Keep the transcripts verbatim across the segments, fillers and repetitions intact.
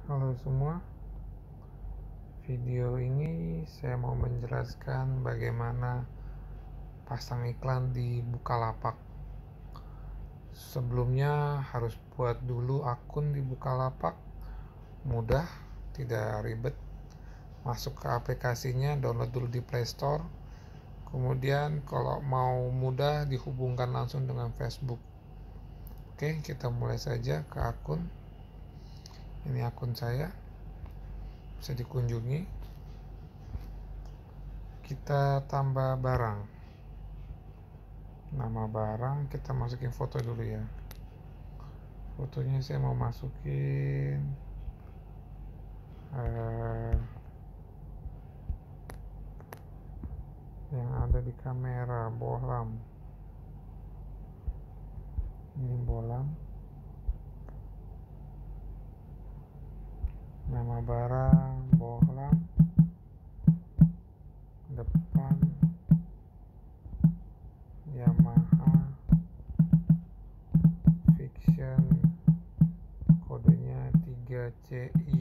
Halo semua, video ini saya mau menjelaskan bagaimana pasang iklan di Bukalapak. Sebelumnya harus buat dulu akun di Bukalapak, mudah, tidak ribet. Masuk ke aplikasinya, download dulu di Play Store. Kemudian kalau mau mudah dihubungkan langsung dengan Facebook. Oke, kita mulai saja ke akun. Ini akun saya, bisa dikunjungi. Kita tambah barang, nama barang, kita masukin foto dulu ya. Fotonya saya mau masukin uh, yang ada di kamera, bohlam. Ini bohlam. Nama barang bohlam, depan Yamaha Fiction, kodenya tiga C I,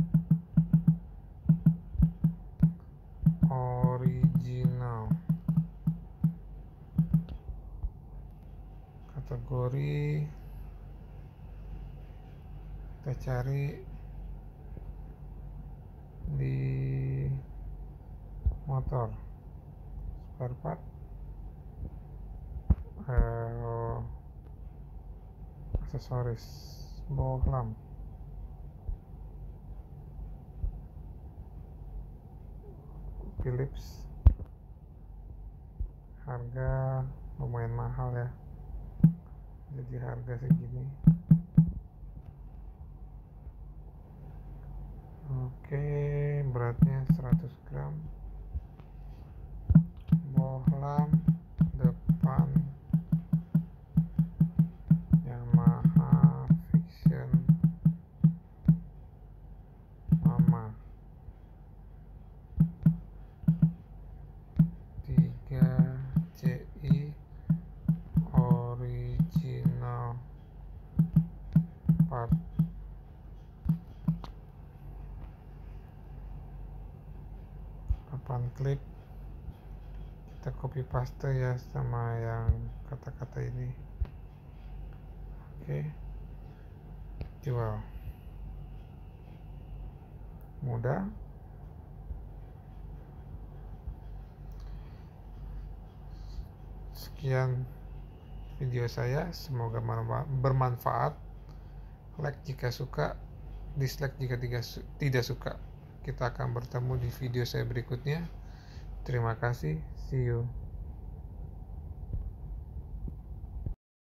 original. Kategori kita cari di motor, spare part, uh, aksesoris, bohlam, Philips. Harga lumayan mahal ya, jadi harga segini. Oke, beratnya seratus gram. Bohlam depan Yamaha Fiction Mama, tiga C I, original part. Papan klip kita copy paste ya sama yang kata-kata ini. Oke, jual, mudah. Sekian video saya, semoga bermanfaat. Like jika suka, dislike jika tidak suka. Kita akan bertemu di video saya berikutnya. Terima kasih, see you.